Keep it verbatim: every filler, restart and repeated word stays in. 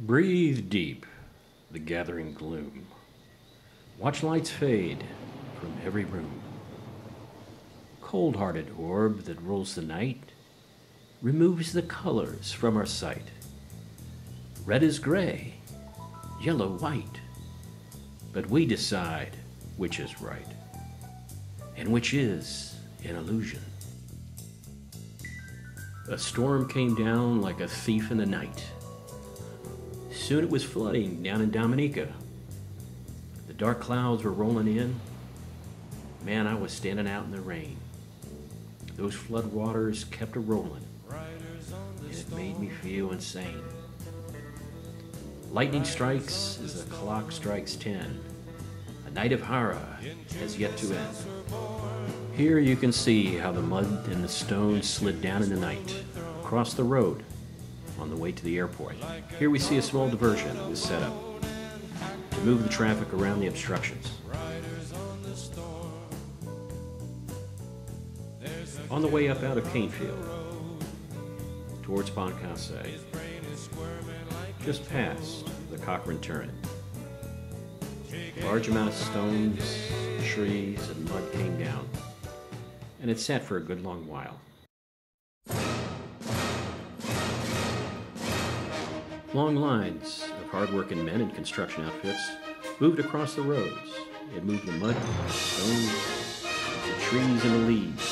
Breathe deep the gathering gloom. Watch lights fade from every room. Cold-hearted orb that rules the night removes the colors from our sight. Red is gray, yellow white, but we decide which is right and which is an illusion. A storm came down like a thief in the night. Soon it was flooding down in Dominica. The dark clouds were rolling in. Man, I was standing out in the rain. Those flood waters kept a-rolling, and it made me feel insane. Lightning strikes as the clock strikes ten. A night of horror has yet to end. Here you can see how the mud and the stones slid down in the night, across the road, on the way to the airport. Here we see a small diversion that was set up to move the traffic around the obstructions. On the way up out of Canefield, towards Poncasse, just past the Cochrane turn, a large amount of stones, trees, and mud came down, and it sat for a good long while. Long lines of hard-working men in construction outfits moved across the roads. It moved the mud, the stones, the trees, and the leaves